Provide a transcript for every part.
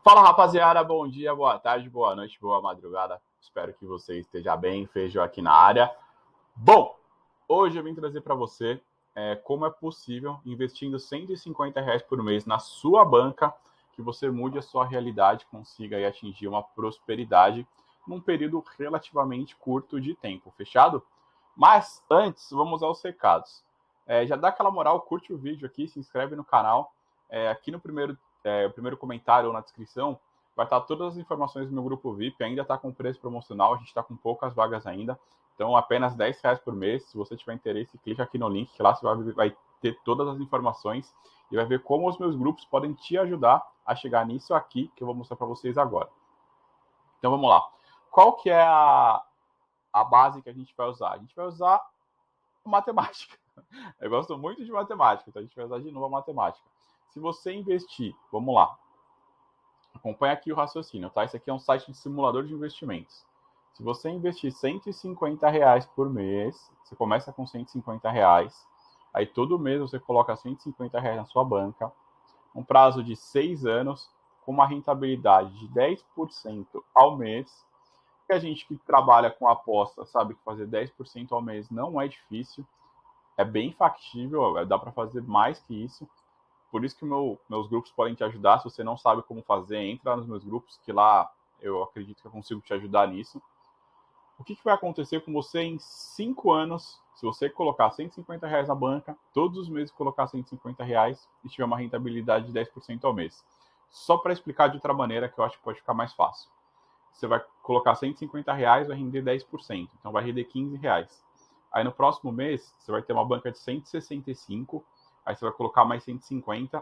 Fala, rapaziada, bom dia, boa tarde, boa noite, boa madrugada. Espero que você esteja bem, Feijão aqui na área. Bom, hoje eu vim trazer para você como é possível, investindo R$ 150 por mês na sua banca, que você mude a sua realidade, consiga aí atingir uma prosperidade num período relativamente curto de tempo, fechado? Mas antes, vamos aos recados. Já dá aquela moral, curte o vídeo aqui, se inscreve no canal. Aqui no primeiro comentário ou na descrição vai estar todas as informações do meu grupo VIP. Ainda está com preço promocional, a gente está com poucas vagas ainda. Então, apenas R$ 10 por mês. Se você tiver interesse, clica aqui no link, que lá você vai ter todas as informações e vai ver como os meus grupos podem te ajudar a chegar nisso aqui, que eu vou mostrar para vocês agora. Então, vamos lá. Qual que é a base que a gente vai usar? A gente vai usar matemática. Eu gosto muito de matemática, então a gente vai usar de novo a matemática. Se você investir, vamos lá, acompanha aqui o raciocínio, tá? Esse aqui é um site de simulador de investimentos. Se você investir R$ 150 por mês, você começa com R$ 150, aí todo mês você coloca R$ 150 na sua banca, um prazo de 6 anos, com uma rentabilidade de 10% ao mês. E a gente que trabalha com aposta sabe que fazer 10% ao mês não é difícil, é bem factível, dá para fazer mais que isso. Por isso que meus grupos podem te ajudar. Se você não sabe como fazer, entra nos meus grupos, que lá eu acredito que eu consigo te ajudar nisso. O que vai acontecer com você em 5 anos, se você colocar R$ 150 na banca, todos os meses colocar R$ 150 e tiver uma rentabilidade de 10% ao mês? Só para explicar de outra maneira, que eu acho que pode ficar mais fácil. Você vai colocar R$ 150, vai render 10%, então vai render R$ 15. Aí no próximo mês, você vai ter uma banca de 165, aí você vai colocar mais 150,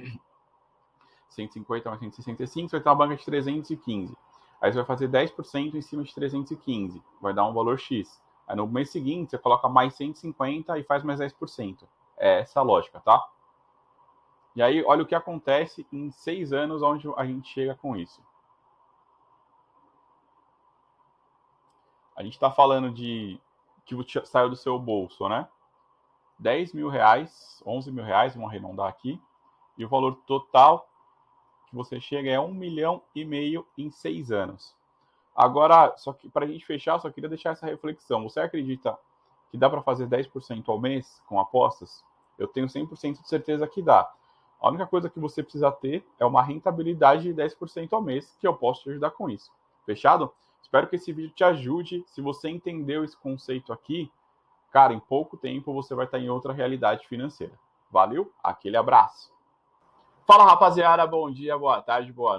150 mais 165, você vai ter uma banca de 315. Aí você vai fazer 10% em cima de 315, vai dar um valor X. Aí no mês seguinte, você coloca mais 150 e faz mais 10%. É essa a lógica, tá? E aí, olha o que acontece em 6 anos, onde a gente chega com isso. A gente está falando de que saiu do seu bolso, né? R$ 10.000, R$ 11.000, vamos arredondar aqui, e o valor total que você chega é 1,5 milhão em 6 anos. Agora, só que para a gente fechar, só queria deixar essa reflexão. Você acredita que dá para fazer 10% ao mês com apostas? Eu tenho 100% de certeza que dá. A única coisa que você precisa ter é uma rentabilidade de 10% ao mês, que eu posso te ajudar com isso. Fechado? Espero que esse vídeo te ajude. Se você entendeu esse conceito aqui, cara, em pouco tempo você vai estar em outra realidade financeira. Valeu? Aquele abraço. Fala, rapaziada. Bom dia, boa tarde, boa noite.